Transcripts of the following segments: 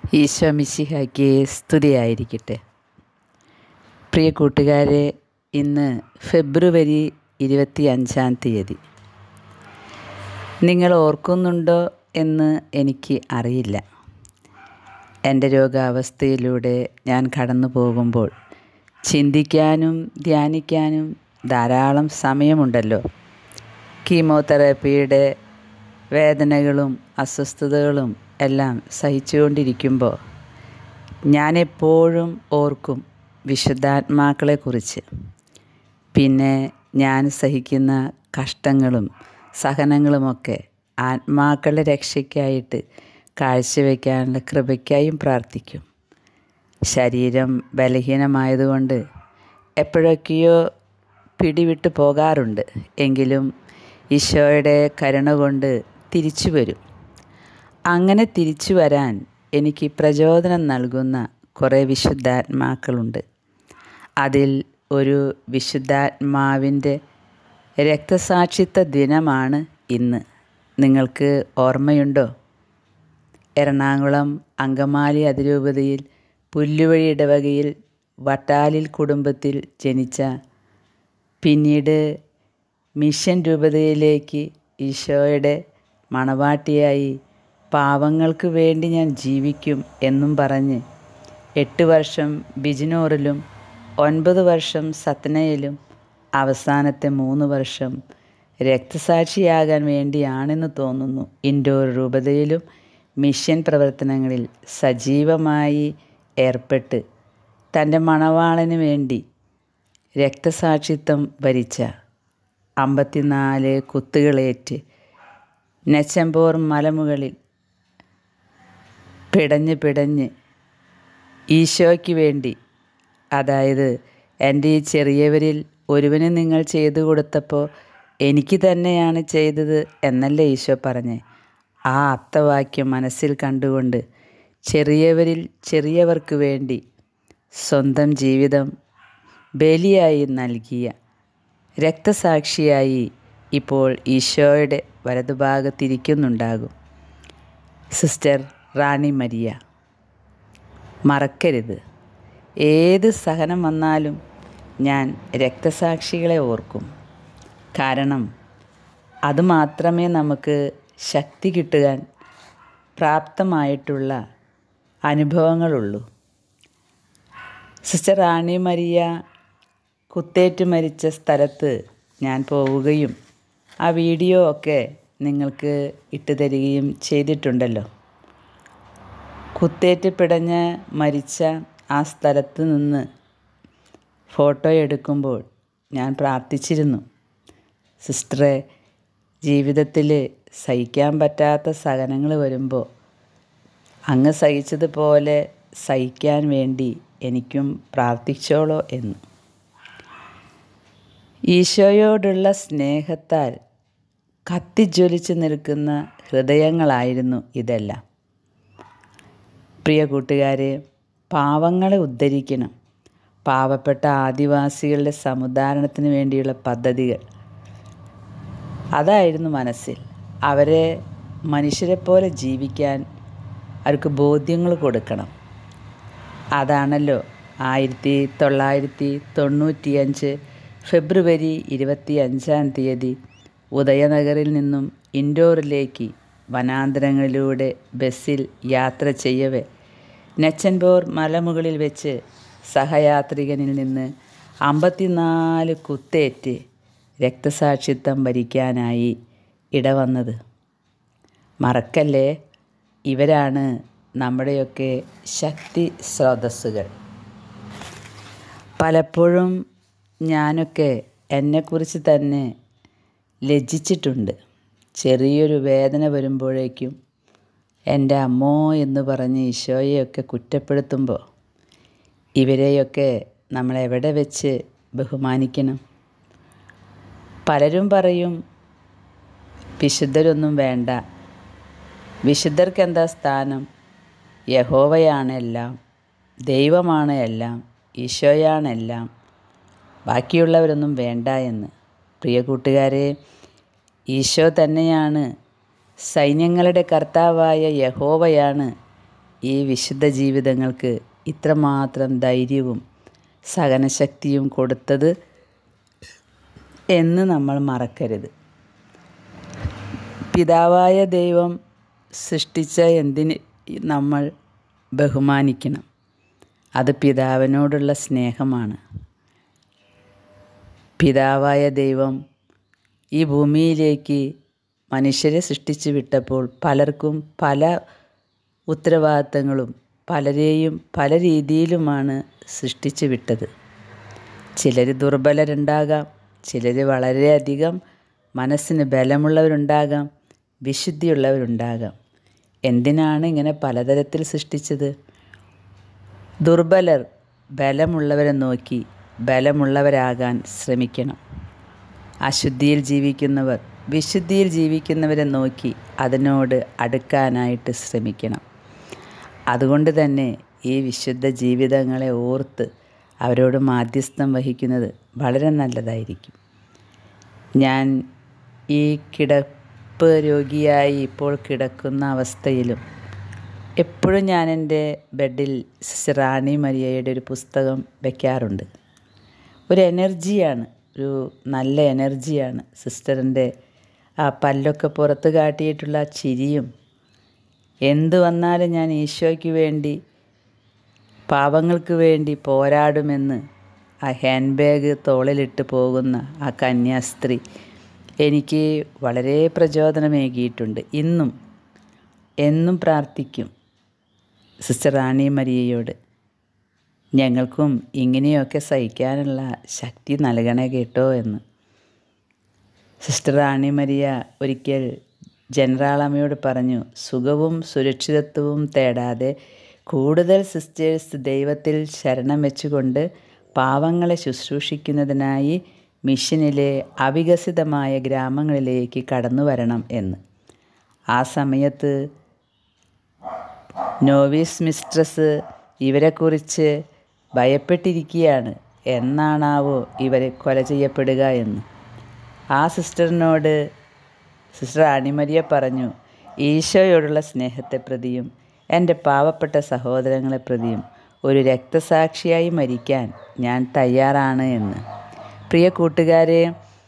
ഈശോ മിശിഹായ്ക്ക് സ്തുതിയായിരിക്കട്ടെ. പ്രിയ കൂട്ടുകാരെ, ഇന്ന് ഫെബ്രുവരി 25 നിങ്ങൾ ഓർക്കുന്നുണ്ടോ എന്ന് എനിക്ക് അറിയില്ല. എൻ്റെ രോഗാവസ്ഥയിലൂടെ ഞാൻ കടന്നു പോകുമ്പോൾ ചിന്തിക്കാനും ധ്യാനിക്കാനും ധാരാളം സമയമുണ്ടല്ലോ. കീമോതെറാപ്പിയുടെ വേദനകളും അസ്വസ്ഥതകളും എല്ലാം സഹിച്ചുകൊണ്ടിരിക്കുമ്പോൾ ഞാനെപ്പോഴും ഓർക്കും വിശുദ്ധാത്മാക്കളെക്കുറിച്ച്. പിന്നെ ഞാൻ സഹിക്കുന്ന കഷ്ടങ്ങളും സഹനങ്ങളുമൊക്കെ ആത്മാക്കളുടെ രക്ഷയ്ക്കായിട്ട് കാഴ്ചവെക്കാനുള്ള കൃപയ്ക്കായും പ്രാർത്ഥിക്കും. ശരീരം ബലഹീനമായതുകൊണ്ട് എപ്പോഴൊക്കെയോ പിടിവിട്ട് പോകാറുണ്ട്. എങ്കിലും ഈശോയുടെ കരുണ കൊണ്ട് തിരിച്ചു വരും. അങ്ങനെ തിരിച്ചു വരാൻ എനിക്ക് പ്രചോദനം നൽകുന്ന കുറേ വിശുദ്ധാത്മാക്കളുണ്ട്. അതിൽ ഒരു വിശുദ്ധാത്മാവിൻ്റെ രക്തസാക്ഷിത്വ ദിനമാണ് ഇന്ന്. നിങ്ങൾക്ക് ഓർമ്മയുണ്ടോ? എറണാകുളം അങ്കമാലി അതിരൂപതയിൽ പുല്ലുവഴി ഇടവകയിൽ വട്ടാലിൽ കുടുംബത്തിൽ ജനിച്ച, പിന്നീട് മിഷൻ രൂപതയിലേക്ക് ഈശോയുടെ മണവാട്ടിയായി പാവങ്ങൾക്ക് വേണ്ടി ഞാൻ ജീവിക്കും എന്നും പറഞ്ഞ് 8 വർഷം ബിജിനോറിലും 9 വർഷം സത്നയിലും അവസാനത്തെ 3 വർഷം രക്തസാക്ഷിയാകാൻ വേണ്ടിയാണെന്ന് തോന്നുന്നു ഇൻഡോർ രൂപതയിലും മിഷൻ പ്രവർത്തനങ്ങളിൽ സജീവമായി ഏർപ്പെട്ട് തൻ്റെ മണവാളന് വേണ്ടി രക്തസാക്ഷിത്വം വരിച്ച 54 കുത്തുകളേറ്റ് നെച്ചമ്പോർ മലമുകളിൽ പിടഞ്ഞ് ഈശോയ്ക്ക് വേണ്ടി, അതായത് എൻ്റെ ഈ ചെറിയവരിൽ ഒരുവന് നിങ്ങൾ ചെയ്തു കൊടുത്തപ്പോൾ എനിക്ക് തന്നെയാണ് ചെയ്തത് എന്നല്ലേ ഈശോ പറഞ്ഞേ. ആ അർത്ഥവാക്യം മനസ്സിൽ കണ്ടുകൊണ്ട് ചെറിയവരിൽ ചെറിയവർക്ക് വേണ്ടി സ്വന്തം ജീവിതം ബലിയായി നൽകിയ രക്തസാക്ഷിയായി ഇപ്പോൾ ഈശോയുടെ വലതുഭാഗത്തിരിക്കുന്നുണ്ടാകും സിസ്റ്റർ റാണി മരിയ. മറക്കരുത്, ഏത് സഹനം വന്നാലും ഞാൻ രക്തസാക്ഷികളെ ഓർക്കും. കാരണം അതുമാത്രമേ നമുക്ക് ശക്തി കിട്ടുവാൻ പ്രാപ്തമായിട്ടുള്ള അനുഭവങ്ങളുള്ളൂ. സിസ്റ്റർ റാണി മരിയ കുത്തേറ്റ് മരിച്ച സ്ഥലത്ത് ഞാൻ പോവുകയും ആ വീഡിയോ ഒക്കെ നിങ്ങൾക്ക് ഇട്ടുതരികയും ചെയ്തിട്ടുണ്ടല്ലോ. കുത്തേറ്റ് പിടഞ്ഞ് മരിച്ച ആ സ്ഥലത്ത് നിന്ന് ഫോട്ടോ എടുക്കുമ്പോൾ ഞാൻ പ്രാർത്ഥിച്ചിരുന്നു, സിസ്റ്ററെ, ജീവിതത്തിൽ സഹിക്കാൻ പറ്റാത്ത സഹനങ്ങൾ വരുമ്പോൾ അങ്ങ് സഹിച്ചതുപോലെ സഹിക്കാൻ വേണ്ടി എനിക്കും പ്രാർത്ഥിച്ചോളോ എന്ന്. ഈശോയോടുള്ള സ്നേഹത്താൽ കത്തിജ്വലിച്ച് നിൽക്കുന്ന ഹൃദയങ്ങളായിരുന്നു ഇതെല്ലാം. പ്രിയ കൂട്ടുകാരെ, പാവങ്ങളെ ഉദ്ധരിക്കണം, പാവപ്പെട്ട ആദിവാസികളുടെ സമുദ്ധാരണത്തിന് വേണ്ടിയുള്ള പദ്ധതികൾ, അതായിരുന്നു മനസ്സിൽ. അവരെ മനുഷ്യരെ പോലെ ജീവിക്കാൻ അവർക്ക് ബോധ്യങ്ങൾ കൊടുക്കണം. അതാണല്ലോ 1995 ഫെബ്രുവരി 25 ഉദയനഗറിൽ നിന്നും ഇൻഡോറിലേക്ക് വനാന്തരങ്ങളിലൂടെ ബസ്സിൽ യാത്ര ചെയ്യവേ നെച്ചൻപോർ മലമുകളിൽ വെച്ച് സഹയാത്രികനിൽ നിന്ന് 54 കുത്തേറ്റ് രക്തസാക്ഷിത്വം വരിക്കാനായി ഇടവന്നത്. മറക്കല്ലേ, ഇവരാണ് നമ്മുടെയൊക്കെ ശക്തി സ്രോതസ്സുകൾ. പലപ്പോഴും ഞാനൊക്കെ എന്നെക്കുറിച്ച് തന്നെ ലജ്ജിച്ചിട്ടുണ്ട്. ചെറിയൊരു വേദന വരുമ്പോഴേക്കും എൻ്റെ അമ്മോ എന്ന് പറഞ്ഞ് ഈശോയെയൊക്കെ കുറ്റപ്പെടുത്തുമ്പോൾ ഇവരെയൊക്കെ നമ്മളെവിടെ വെച്ച് ബഹുമാനിക്കണം? പലരും പറയും വിശുദ്ധരൊന്നും വേണ്ട, വിശുദ്ധർക്ക് എന്താ സ്ഥാനം, യഹോവയാണ് എല്ലാം, ദൈവമാണ് എല്ലാം, ഈശോയാണ് എല്ലാം, ബാക്കിയുള്ളവരൊന്നും വേണ്ട എന്ന്. പ്രിയ കൂട്ടുകാരെ, ഈശോ തന്നെയാണ്, സൈന്യങ്ങളുടെ കർത്താവായ യഹോവയാണ് ഈ വിശുദ്ധ ജീവിതങ്ങൾക്ക് ഇത്രമാത്രം ധൈര്യവും സഹനശക്തിയും കൊടുത്തത് എന്ന് നമ്മൾ മറക്കരുത്. പിതാവായ ദൈവം സൃഷ്ടിച്ച എന്തിന് നമ്മൾ ബഹുമാനിക്കണം. അത് പിതാവിനോടുള്ള സ്നേഹമാണ്. പിതാവായ ദൈവം ഈ ഭൂമിയിലേക്ക് മനുഷ്യരെ സൃഷ്ടിച്ചു വിട്ടപ്പോൾ പലർക്കും പല ഉത്തരവാദിത്തങ്ങളും പലരെയും പല രീതിയിലുമാണ് സൃഷ്ടിച്ചു വിട്ടത്. ചിലർ ദുർബലരുണ്ടാകാം, ചിലർ വളരെയധികം മനസ്സിന് ബലമുള്ളവരുണ്ടാകാം, വിശുദ്ധിയുള്ളവരുണ്ടാകാം. എന്തിനാണ് ഇങ്ങനെ പലതരത്തിൽ സൃഷ്ടിച്ചത്? ദുർബലർ ബലമുള്ളവരെ നോക്കി ബലമുള്ളവരാകാൻ ശ്രമിക്കണം. അശുദ്ധിയിൽ ജീവിക്കുന്നവർ വിശുദ്ധിയിൽ ജീവിക്കുന്നവരെ നോക്കി അതിനോട് അടുക്കാനായിട്ട് ശ്രമിക്കണം. അതുകൊണ്ട് തന്നെ ഈ വിശുദ്ധ ജീവിതങ്ങളെ ഓർത്ത് അവരോട് മാധ്യസ്ഥം വഹിക്കുന്നത് വളരെ നല്ലതായിരിക്കും. ഞാൻ ഈ കിടപ്പ് രോഗിയായി ഇപ്പോൾ കിടക്കുന്ന അവസ്ഥയിലും എപ്പോഴും ഞാൻ എൻ്റെ ബെഡിൽ സിസ്റ്റർ റാണി മരിയയുടെ ഒരു പുസ്തകം വയ്ക്കാറുണ്ട്. ഒരു എനർജിയാണ്, ഒരു നല്ല എനർജിയാണ്. സിസ്റ്ററിൻ്റെ ആ പല്ലൊക്കെ പുറത്ത് കാട്ടിയിട്ടുള്ള ആ ചിരിയും, എന്ത് വന്നാലും ഞാൻ ഈശോയ്ക്ക് വേണ്ടി പാവങ്ങൾക്ക് വേണ്ടി പോരാടുമെന്ന് ആ ഹാൻഡ് ബാഗ് തോളിലിട്ട് പോകുന്ന ആ കന്യാസ്ത്രീ എനിക്ക് വളരെ പ്രചോദനമേകിയിട്ടുണ്ട്. എന്നും പ്രാർത്ഥിക്കും സിസ്റ്റർ റാണി മരിയയോട്, ഞങ്ങൾക്കും ഇങ്ങനെയൊക്കെ സഹിക്കാനുള്ള ശക്തി നൽകണേ കേട്ടോ എന്ന്. സിസ്റ്റർ റാണി മരിയ ഒരിക്കൽ ജനറാളമ്മയോട് പറഞ്ഞു, സുഖവും സുരക്ഷിതത്വവും തേടാതെ കൂടുതൽ സിസ്റ്റേഴ്സ് ദൈവത്തിൽ ശരണം വെച്ചുകൊണ്ട് പാവങ്ങളെ ശുശ്രൂഷിക്കുന്നതിനായി മിഷനിലെ അവികസിതമായ ഗ്രാമങ്ങളിലേക്ക് കടന്നു വരണം എന്ന്. ആ സമയത്ത് നോവീസ് മിസ്ട്രസ് ഇവരെക്കുറിച്ച് ഭയപ്പെട്ടിരിക്കുകയാണ്, എന്നാണാവോ ഇവർ കൊല ചെയ്യപ്പെടുക എന്ന്. ആ സിസ്റ്ററിനോട് സിസ്റ്റർ ആണിമരിയ പറഞ്ഞു, ഈശോയോടുള്ള സ്നേഹത്തെ പ്രതിയും എൻ്റെ പാവപ്പെട്ട സഹോദരങ്ങളെ പ്രതിയും ഒരു രക്തസാക്ഷിയായി മരിക്കാൻ ഞാൻ തയ്യാറാണ് എന്ന്. പ്രിയ കൂട്ടുകാരെ,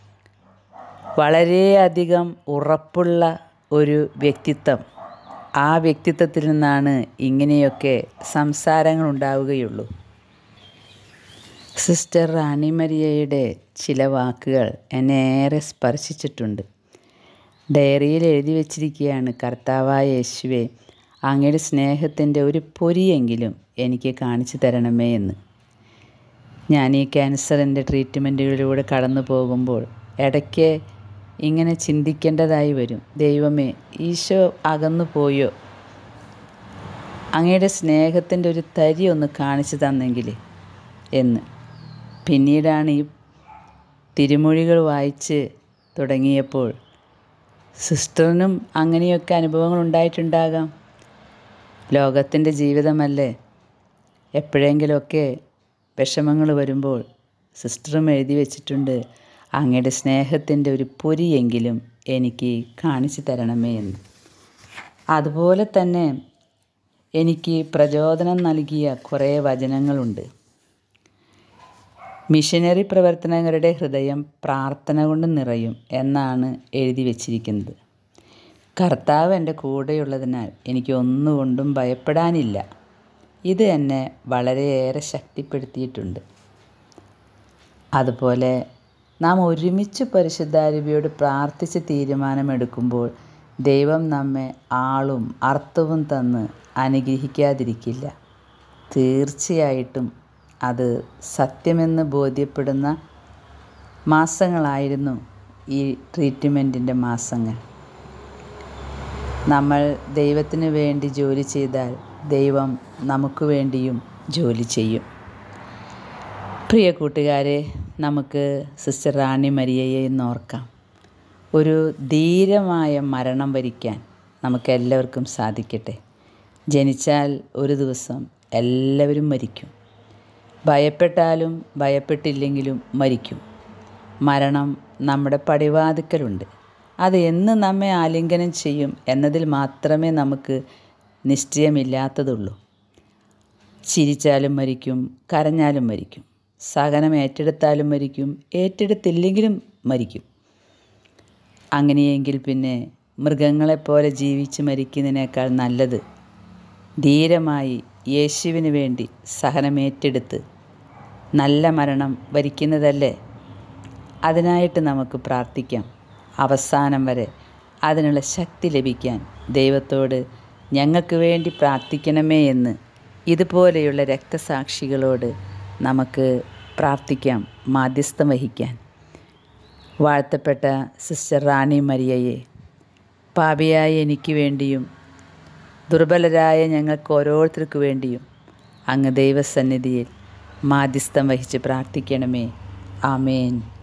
വളരെയധികം ഉറപ്പുള്ള ഒരു വ്യക്തിത്വം, ആ വ്യക്തിത്വത്തിൽ നിന്നാണ് ഇങ്ങനെയൊക്കെ സംസാരങ്ങൾ ഉണ്ടാവുകയുള്ളൂ. സിസ്റ്റർ റാണി മരിയയുടെ ചില വാക്കുകൾ എന്നെ ഏറെ സ്പർശിച്ചിട്ടുണ്ട്. ഡയറിയിൽ എഴുതി വച്ചിരിക്കുകയാണ്, കർത്താവായ യേശുവേ, അങ്ങയുടെ സ്നേഹത്തിൻ്റെ ഒരു പൊരിയെങ്കിലും എനിക്ക് കാണിച്ചു തരണമേ എന്ന്. ഞാൻ ഈ ക്യാൻസറിൻ്റെ ട്രീറ്റ്മെൻറ്റുകളിലൂടെ കടന്നു പോകുമ്പോൾ ഇടയ്ക്ക് ഇങ്ങനെ ചിന്തിക്കേണ്ടതായി വരും, ദൈവമേ, ഈശോ അകന്നു പോയോ, അങ്ങയുടെ സ്നേഹത്തിൻ്റെ ഒരു തരി ഒന്ന് കാണിച്ചു തന്നെങ്കിൽ എന്ന്. പിന്നീടാണ് ഈ തിരുമൊഴികൾ വായിച്ച് തുടങ്ങിയപ്പോൾ സിസ്റ്ററിനും അങ്ങനെയൊക്കെ അനുഭവങ്ങൾ ഉണ്ടായിട്ടുണ്ടാകാം. ലോകത്തിൻ്റെ ജീവിതമല്ലേ, എപ്പോഴെങ്കിലുമൊക്കെ വിഷമങ്ങൾ വരുമ്പോൾ സിസ്റ്ററും എഴുതി വച്ചിട്ടുണ്ട്, അങ്ങയുടെ സ്നേഹത്തിൻ്റെ ഒരു പൊരിയെങ്കിലും എനിക്ക് കാണിച്ചു തരണമേ എന്ന്. അതുപോലെ തന്നെ എനിക്ക് പ്രചോദനം നൽകിയ കുറേ വചനങ്ങളുണ്ട്. മിഷനറി പ്രവർത്തനങ്ങളുടെ ഹൃദയം പ്രാർത്ഥന കൊണ്ട് നിറയും എന്നാണ് എഴുതി വച്ചിരിക്കുന്നത്. കർത്താവ് എൻ്റെ കൂടെയുള്ളതിനാൽ എനിക്ക് ഒന്നുകൊണ്ടും ഭയപ്പെടാനില്ല. ഇത് എന്നെ വളരെയേറെ ശക്തിപ്പെടുത്തിയിട്ടുണ്ട്. അതുപോലെ നാം ഒരുമിച്ച് പരിശുദ്ധാരൂപിയോട് പ്രാർത്ഥിച്ച് തീരുമാനമെടുക്കുമ്പോൾ ദൈവം നമ്മെ ആളും അർത്ഥവും തന്ന് അനുഗ്രഹിക്കാതിരിക്കില്ല. തീർച്ചയായിട്ടും അത് സത്യമെന്ന് ബോധ്യപ്പെടുന്ന മാസങ്ങളായിരുന്നു ഈ ട്രീറ്റ്മെൻറ്റിൻ്റെ മാസങ്ങൾ. നമ്മൾ ദൈവത്തിന് വേണ്ടി ജോലി ചെയ്താൽ ദൈവം നമുക്ക് വേണ്ടിയും ജോലി ചെയ്യും. പ്രിയ കൂട്ടുകാരെ, നമുക്ക് സിസ്റ്റർ റാണി മരിയയെ ഓർക്കാം. ഒരു ധീരമായ മരണം വരിക്കാൻ നമുക്കെല്ലാവർക്കും സാധിക്കട്ടെ. ജനിച്ചാൽ ഒരു ദിവസം എല്ലാവരും മരിക്കും. ഭയപ്പെട്ടാലും ഭയപ്പെട്ടില്ലെങ്കിലും മരിക്കും. മരണം നമ്മുടെ പടിവാതിക്കലുണ്ട്. അത് എന്ന് നമ്മെ ആലിംഗനം ചെയ്യും എന്നതിൽ മാത്രമേ നമുക്ക് നിശ്ചയമില്ലാത്തതുള്ളൂ. ചിരിച്ചാലും മരിക്കും, കരഞ്ഞാലും മരിക്കും. സഹനം ഏറ്റെടുത്താലും മരിക്കും, ഏറ്റെടുത്തില്ലെങ്കിലും മരിക്കും. അങ്ങനെയെങ്കിൽ പിന്നെ മൃഗങ്ങളെപ്പോലെ ജീവിച്ച് മരിക്കുന്നതിനേക്കാൾ നല്ലത് ധീരമായി യേശുവിന് വേണ്ടി സഹനമേറ്റെടുത്ത് നല്ല മരണം വരിക്കുന്നതല്ലേ? അതിനായിട്ട് നമുക്ക് പ്രാർത്ഥിക്കാം. അവസാനം വരെ അതിനുള്ള ശക്തി ലഭിക്കാൻ ദൈവത്തോട് ഞങ്ങൾക്ക് വേണ്ടി പ്രാർത്ഥിക്കണമേ എന്ന് ഇതുപോലെയുള്ള രക്തസാക്ഷികളോട് നമുക്ക് പ്രാർത്ഥിക്കാം, മാധ്യസ്ഥം വഹിക്കാൻ. വാഴ്ത്തപ്പെട്ട സിസ്റ്റർ റാണി മരിയയെ പാപിയായ എനിക്ക് വേണ്ടിയും ദുർബലരായ ഞങ്ങൾക്ക് ഓരോരുത്തർക്ക് വേണ്ടിയും അങ്ങ് ദൈവസന്നിധിയിൽ മാധ്യസ്ഥം വഹിച്ച് പ്രാർത്ഥിക്കണമേ. ആമേൻ.